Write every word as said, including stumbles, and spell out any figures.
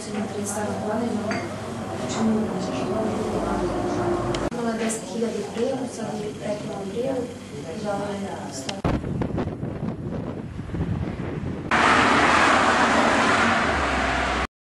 posljednjih trideset sedam godina. Imala je deset hiljada prijavu, sad je prekinula prijavu i dala je sto.